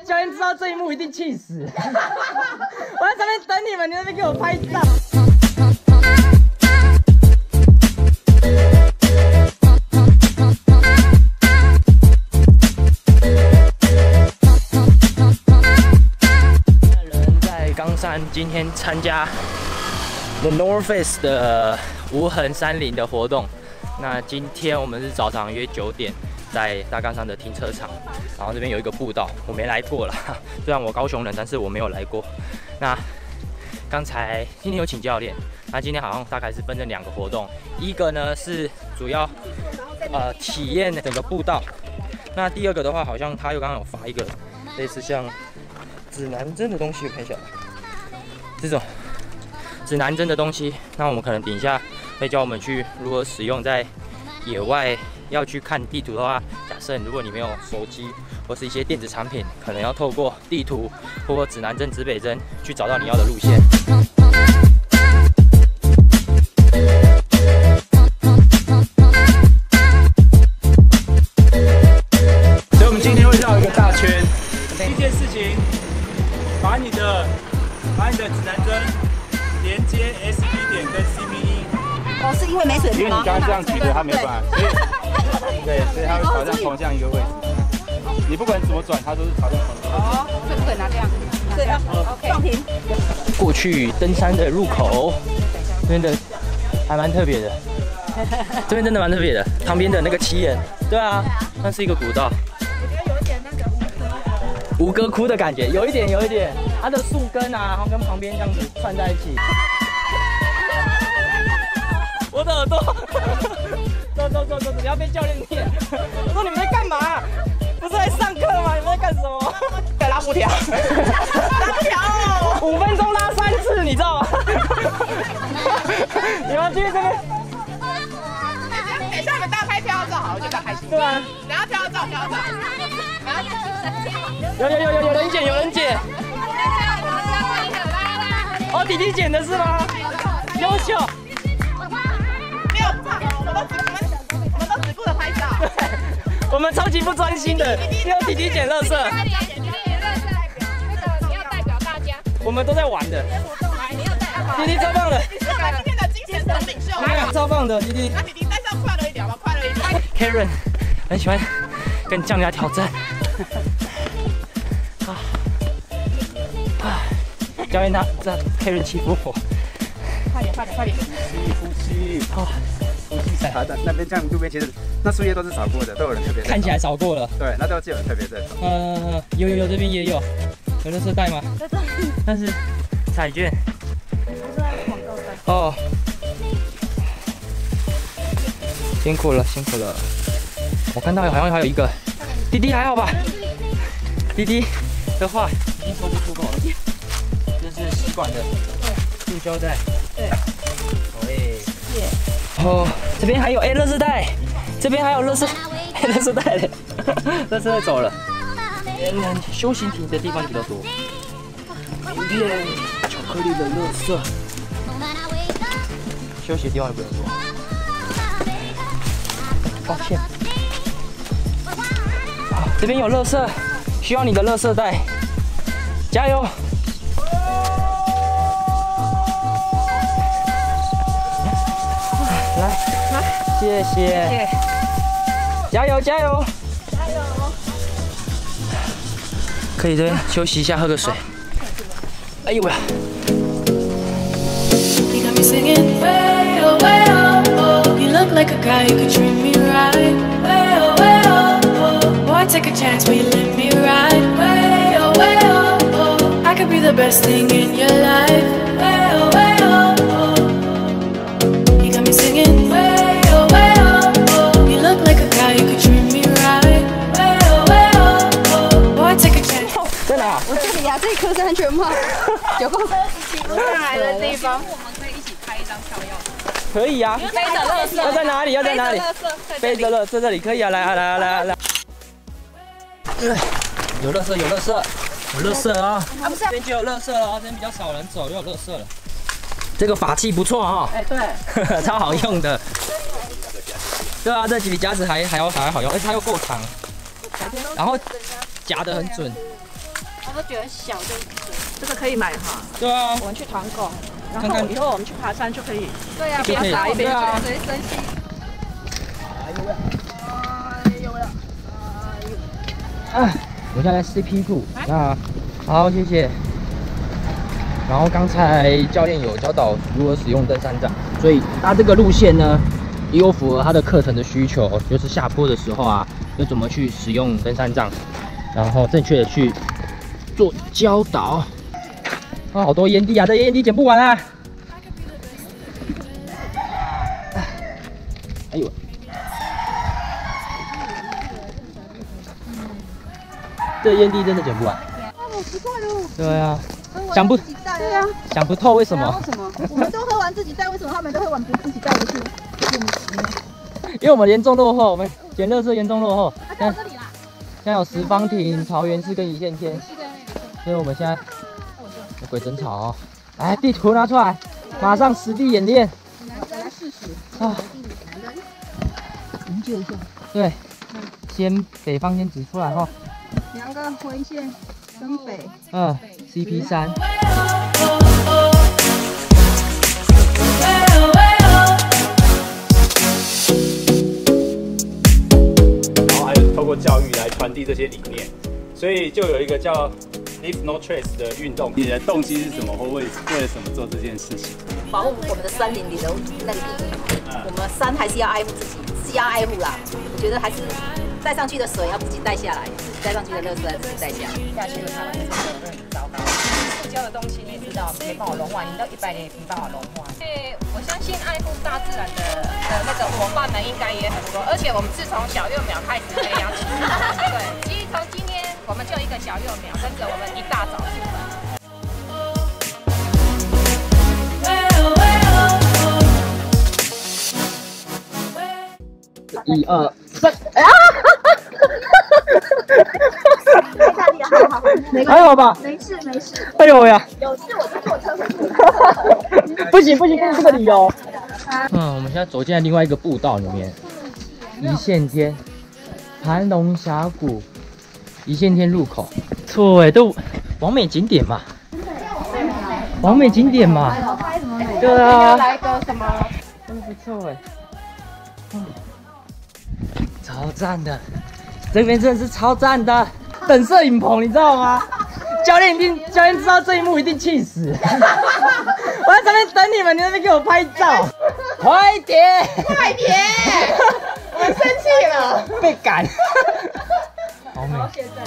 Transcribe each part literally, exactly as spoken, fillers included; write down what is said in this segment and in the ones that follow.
教练知道这一幕一定气死。我在这边等你们，你在那边给我拍照。人在冈山今天参加 The North Face 的无痕山林的活动。那今天我们是早上约九点，在大冈山的停车场，然后这边有一个步道，我没来过啦。虽然我高雄人，但是我没有来过。那刚才今天有请教练，那今天好像大概是分成两个活动，一个呢是主要呃体验整个步道，那第二个的话，好像他又刚刚有发一个类似像指南针的东西，我看一下，这种指南针的东西，那我们可能等一下会教我们去如何使用，在野外要去看地图的话，假设如果你没有手机或是一些电子产品，可能要透过地图或指南针、指北针去找到你要的路线。 所以我们今天会绕一个大圈。第一件事情，把你的把你的指南针连接 S P 点跟 C P E。 哦，是因为没水因为你刚刚这样举的，它没办法，所以对，所以它会朝向同向一个位置。你不管怎么转，它都是朝向同向。 哦，所以不可以拿这样。对啊 ，OK， 放平。 过去登山的入口，这边的还蛮特别的，这边真的蛮特别的。旁边的那个奇岩，对啊，那是一个古道。 我觉得有一点那个吴哥窟的感觉，有一点，有一点，它的树根啊，然后跟旁边这样子串在一起。我的耳朵，走走走走，不要被教练念。我说你们在干嘛？不是来上课吗？你们在干什么？在拉布条，拉布条哦，五分钟拉三次，你知道吗？你们继续这边。 等一下你们大拍跳照好，我就大开心。 对啊。 然后跳照跳照，然后有有有有有人剪，有人剪。哦，弟弟剪的是吗？优秀。我们超级不专心的，只有弟弟捡垃圾。 你要代表大家。 我们都在玩的。弟弟超棒的。 你是我们今天的精神总领袖。 超棒的弟弟。 那弟弟带上快乐一点吧，快乐一点。 Karen 很喜欢跟酱家挑战。啊啊！教练他这 Karen 欺负我。 快点快点快点！ 呼吸， 哦。 好的，那边这样路边其实那树叶都是扫过的，都有人特别看起来扫过了。 对，那都有人特别在扫。 呃，有有有，这边也有，有垃圾袋吗？在这里。但是彩券。哦。辛苦了，辛苦了。我看到好像还有一个，弟弟还好吧？弟弟的话已经抽不出口了，这是吸管的塑胶袋。对。喂。哦，这边还有哎，垃圾袋，这边还有垃圾，垃圾袋嘞，垃圾袋走了。嗯，休息亭的地方比较多。明天巧克力的垃圾，休息的地方也比较多。抱歉。好，这边有垃圾，需要你的垃圾袋，加油！来，来，谢谢，加油加油，加油！可以这边休息一下，喝个水。哎呦喂！ Look like a guy who could treat me right. Way oh, way oh, oh. Boy, take a chance, will you let me ride? Way oh, way oh, oh. I could be the best thing in your life. Way oh, way oh, oh. You got me singing. Way oh, way oh, oh. You look like a guy who could treat me right. Way oh, way oh, oh. Boy, take a chance. 在哪？ 我这里啊，这一颗是安全帽，有够骑不上来的地方。 我们可以一起拍一张照要。 可以啊， 背着垃圾， 要在哪里？要在哪里？背着垃圾，在这里可以啊，来啊，来啊，来啊，来！有垃圾，有垃圾，有垃圾啊！啊，不是，这边就有垃圾了啊，这边比较少人走，又有垃圾了。这个法器不错哈，哎，对，超好用的。对啊，这几笔夹子还还要还好用，而且它又够长，然后夹得很准。 都觉得小就这个可以买哈。 对啊， 我们去团购，然后以后我们去爬山就可以。 对啊， 不要打一边啊，随身携。 哎呦喂！哎呦喂！哎，我现在在 C P 库，那好，谢谢。然后刚才教练有教导如何使用登山杖，所以他这个路线呢，也有符合他的课程的需求，就是下坡的时候啊，要怎么去使用登山杖，然后正确的去做教导。啊，好多烟蒂啊，这烟蒂捡不完啊！哎呦！这烟蒂真的捡不完。 啊，好奇怪哦。 对啊。想不对啊， 想不透为什么？ 为什么？我们都喝完自己带，为什么他们都喝完不自己带回去？ 因为我们严重落后，我们捡垃圾严重落后。 啊，在我这里啦。 现在有十方亭、桃园市跟一线天，所以我们现在有鬼争吵哦。来，地图拿出来，马上实地演练。 来来试试啊， 研究一下。 对，先北方先指出来哈。 两个回线跟北。 嗯 ，C P 三。 然后还有透过教育来传递这些理念，所以就有一个叫 Leave No Trace 的运动。你的动机是什么，或为为了什么做这件事情？ 保护我们的森林里的那个地域，我们山还是要爱护自己，自己要爱护啦。我觉得还是带上去的水要自己带下来，自己带上去的垃圾要自己带下来。 下去了，台湾的生活会很糟糕。塑胶的东西你也知道，没办法融化，你到一百年也没办法融化。 因为我相信爱护大自然的的那个伙伴们应该也很多，而且我们是从小幼苗开始培养起。对，其实从今天我们就一个小幼苗，跟着我们一大早出门。 一二三，哎呀！还好吧？ 没事没事， 哎呦呀！ 有事我就坐车回去。 不行不行，跟你这个理由。嗯，我们现在走进来另外一个步道里面，一线天，盘龙峡谷，一线天入口，错哎，都完美景点嘛，完美景点嘛，对啊， 来个什么？ 真不错哎，嗯，超赞的，这边真的是超赞的，等摄影棚你知道吗？教练一定，教练知道这一幕一定气死。我在上面等你们，你在那边给我拍照，快点， 快点！我生气了， 被赶。好美。 现在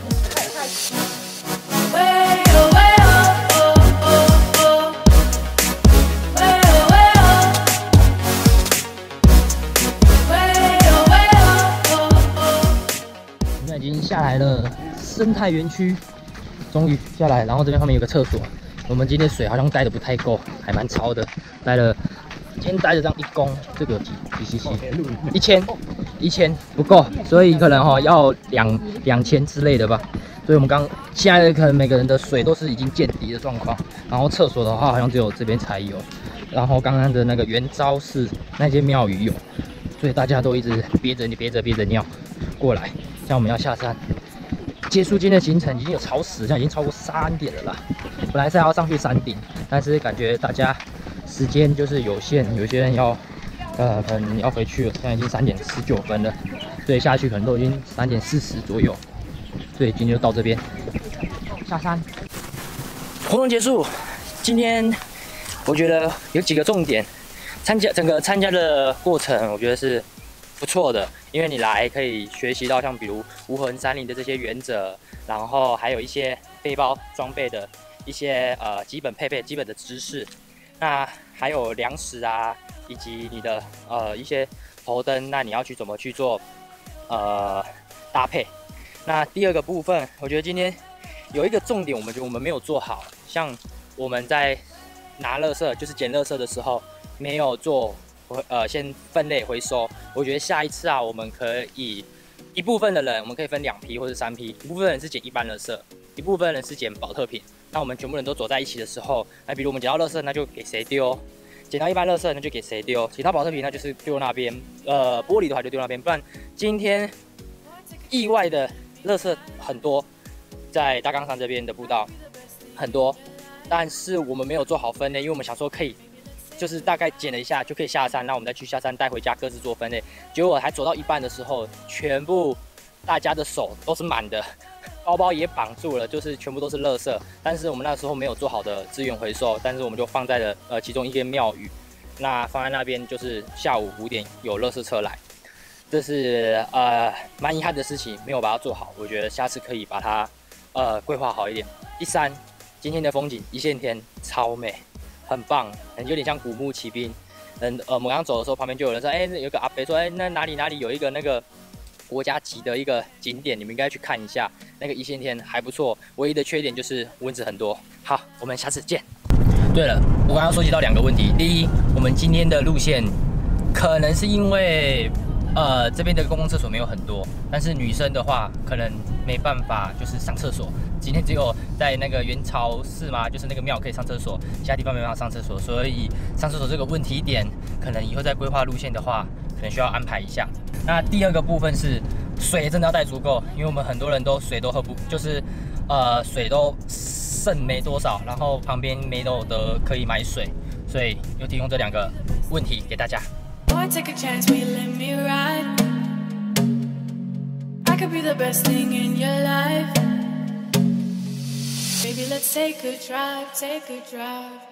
我们已经下来了生态园区，终于下来，然后这边后面有个厕所。我们今天水好像带的不太够，还蛮超的，带了，今天带了这样一公，这个有几几 C C， 一千，一千不够，所以可能哈、哦、要两两千之类的吧。所以我们刚现在可能每个人的水都是已经见底的状况，然后厕所的话好像只有这边才有，然后刚刚的那个元昭寺那间庙宇有，所以大家都一直憋着憋着憋着尿过来，像我们要下山。结束今天的行程已经有超时，现在已经超过三点了啦。本来是要上去山顶，但是感觉大家时间就是有限，有些人要呃可能要回去了，现在已经三点十九分了，所以下去可能都已经三点四十左右。所以今天就到这边下山。活动结束，今天我觉得有几个重点，参加整个参加的过程，我觉得是不错的，因为你来可以学习到像比如无痕山林的这些原则，然后还有一些背包装备的一些呃基本配备、基本的知识，那还有粮食啊，以及你的呃一些头灯，那你要去怎么去做呃搭配。那第二个部分，我觉得今天有一个重点，我们觉得我们没有做好，像我们在拿垃圾，就是捡垃圾的时候没有做。呃，先分类回收。我觉得下一次啊，我们可以一部分的人，我们可以分两批或者三批，一部分人是捡一般垃圾，一部分人是捡保特瓶。那我们全部人都走在一起的时候，那比如我们捡到垃圾，那就给谁丢；捡到一般垃圾，那就给谁丢；捡到保特瓶，那就是丢那边。呃，玻璃的话就丢那边，不然今天意外的垃圾很多， 在大冈山这边的步道很多，但是我们没有做好分类，因为我们想说可以。 就是大概捡了一下就可以下山，那我们再去下山带回家各自做分类。结果还走到一半的时候，全部大家的手都是满的，包包也绑住了，就是全部都是垃圾。但是我们那时候没有做好的资源回收，但是我们就放在了呃其中一间庙宇，那放在那边就是下午五点有垃圾车来，这是呃蛮遗憾的事情，没有把它做好。我觉得下次可以把它呃规划好一点。第三，今天的风景一线天超美。 很棒，有点像古墓奇兵。嗯，呃，我们刚刚走的时候，旁边就有人说，哎、欸，有个阿伯说，哎、欸，那哪里哪里有一个那个国家级的一个景点，你们应该去看一下。那个一线天还不错，唯一的缺点就是蚊子很多。好，我们下次见。对了，我刚刚收集到两个问题。第一，我们今天的路线可能是因为呃这边的公共厕所没有很多，但是女生的话可能没办法就是上厕所。 今天只有在那个元朝寺嘛，就是那个庙可以上厕所，其他地方没办法上厕所，所以上厕所这个问题点，可能以后在规划路线的话，可能需要安排一下。那第二个部分是水真的要带足够，因为我们很多人都水都喝不，就是呃水都剩没多少，然后旁边没有得可以买水，所以有提供这两个问题给大家。 Boy, take a chance, will you let me ride? I could be the best thing in your life. Baby, let's take a drive, take a drive.